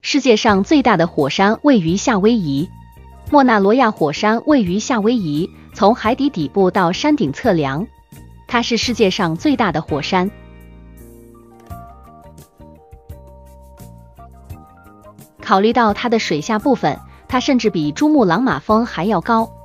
世界上最大的火山位于夏威夷。莫纳罗亚火山位于夏威夷，从海底底部到山顶测量，它是世界上最大的火山。考虑到它的水下部分，它甚至比珠穆朗玛峰还要高。